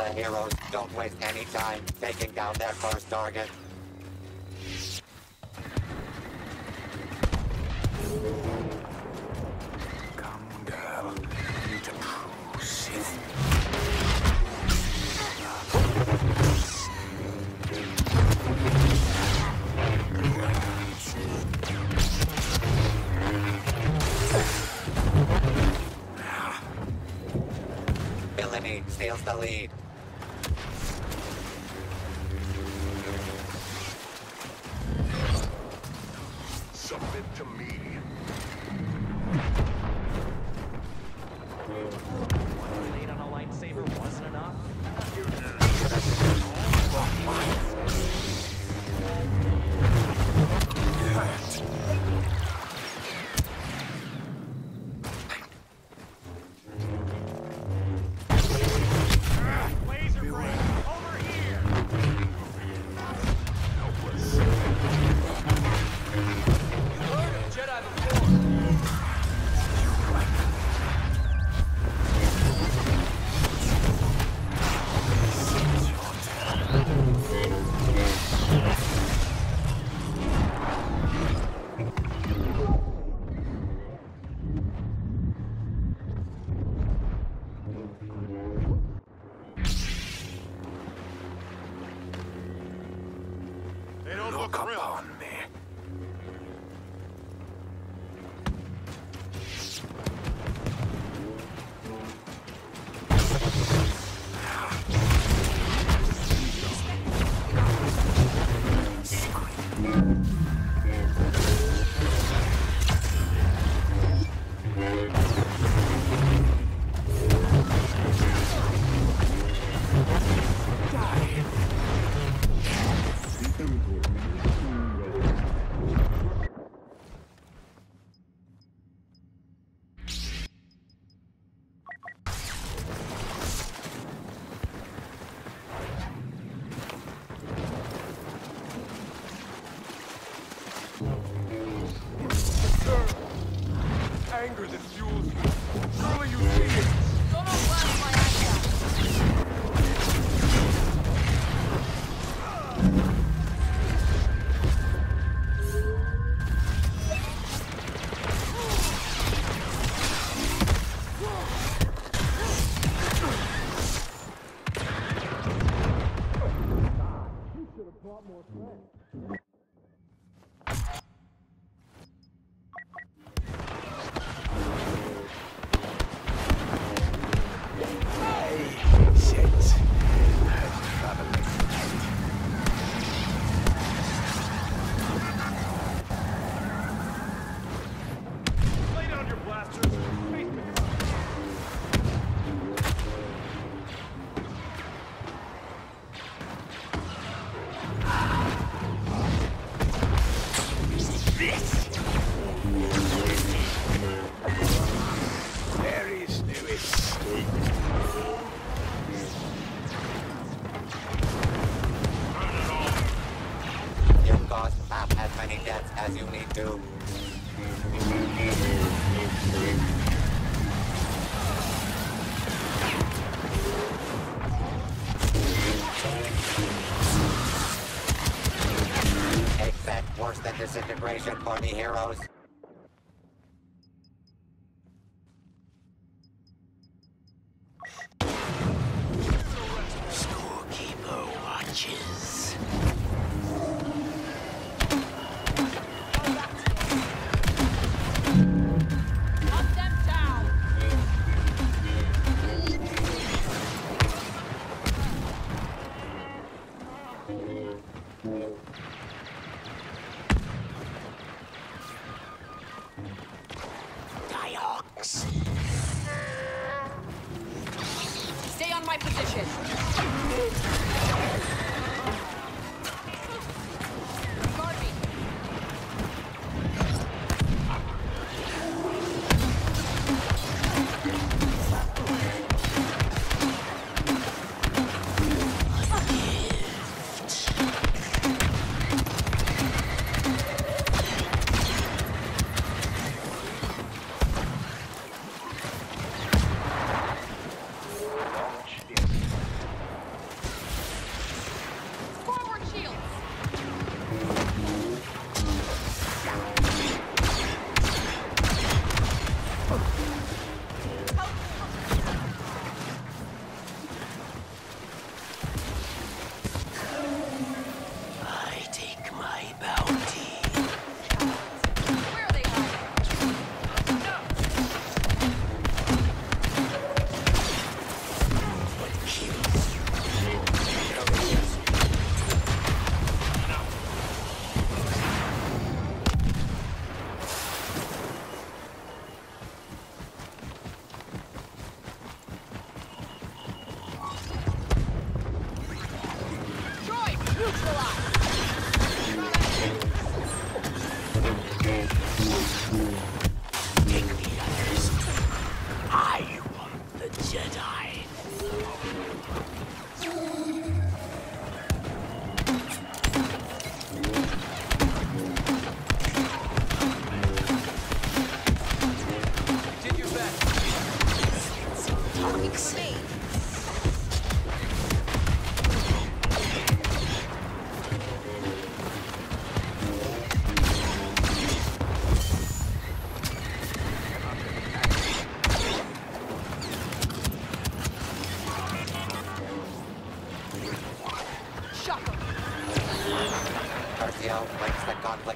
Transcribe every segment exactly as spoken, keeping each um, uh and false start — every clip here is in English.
the heroes. Don't waste any time taking down their first target. Come, girl. Meet a true Sith. Villainy steals the lead. Submit to me. One grenade on a lightsaber wasn't enough? Laser brain, over here! Heard of Jedi before. They don't Look look real. upon me. Anger that fuels you. Surely you see it. Don't blast my eyes out. Sit. Traveling light. Lay down your blasters. Face me. There is no escape. You caused half as many deaths as you need to. Expect worse than disintegration for the heroes. Storekeeper watches. Hunt them down. Diox. Stay on my position. Guard me.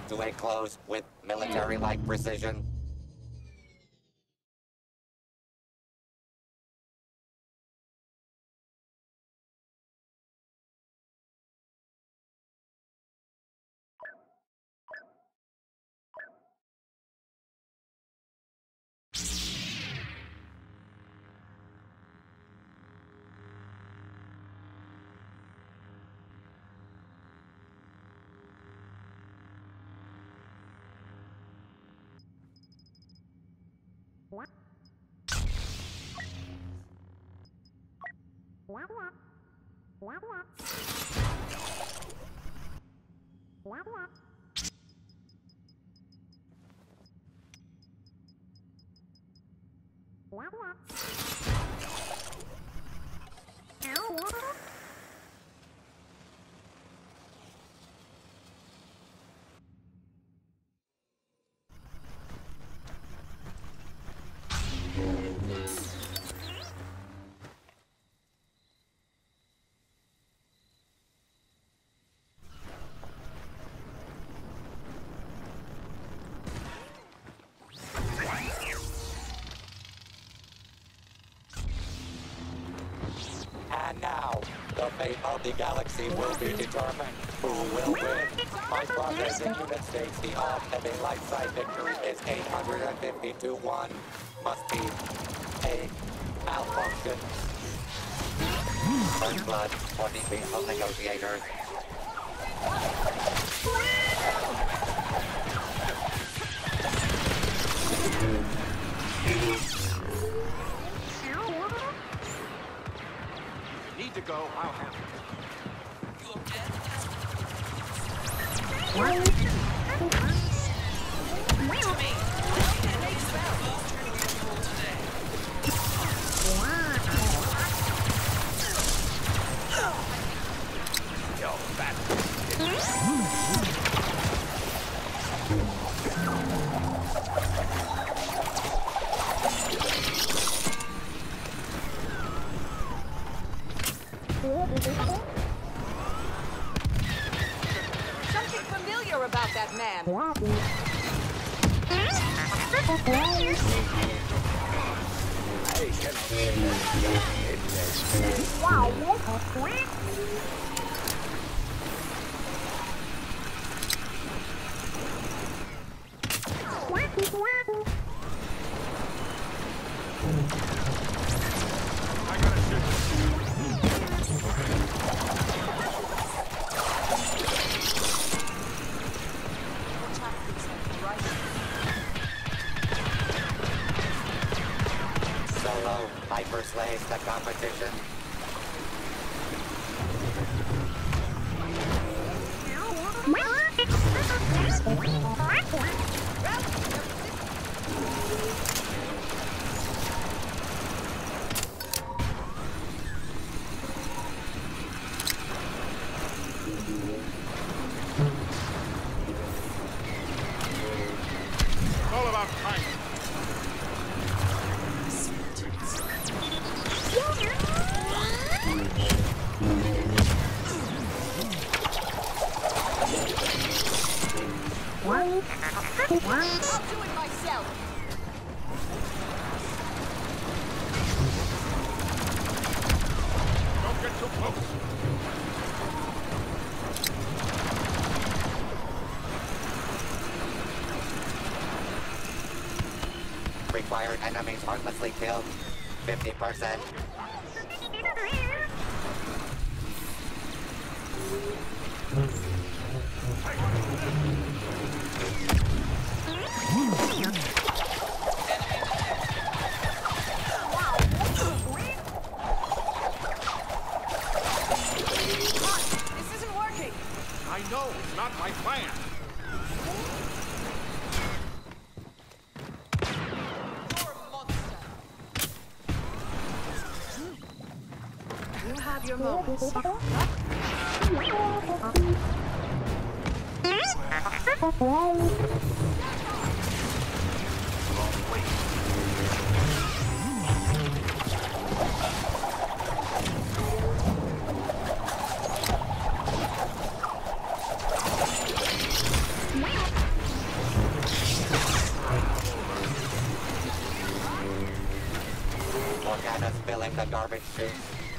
to a close with military-like precision. And now, the fate of the galaxy will be determined. Who will win? My progress in unit states the odds of a life-size victory is eight hundred fifty to one. Must be a malfunction. First blood for the peaceful negotiators. Need to go, I'll have it. Something familiar about that man. I gotta shoot. Solo hyper slaves the competition. It's all about timing. I'll do it myself. Don't get too close. Required enemies harmlessly killed. fifty percent. This isn't working. I know, it's not my plan. You're a monster. You have your moments. Wow. Morgana's filling the garbage chute.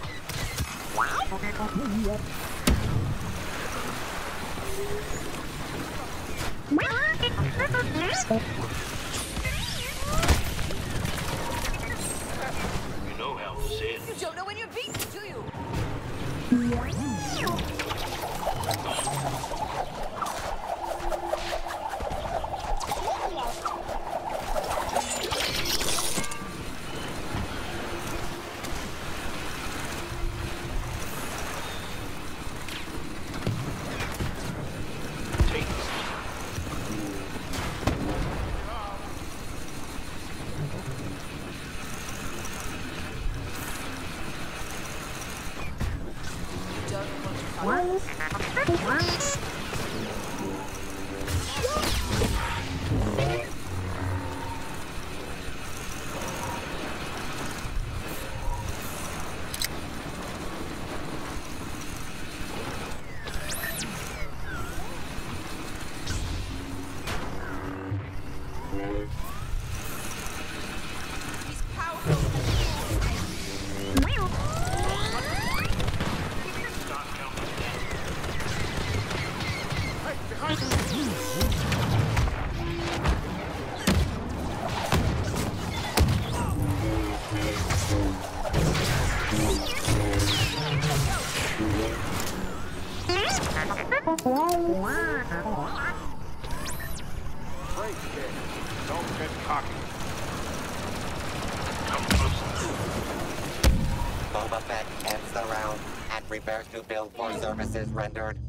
You know how this ends. You don't know when you're beaten, do you? Take this. You don't want to fight. He's powerful. Stop counting. Hey, behind you! Great kid. Don't get cocky. Come closer. Boba Fett ends the round and prepares to build for services rendered.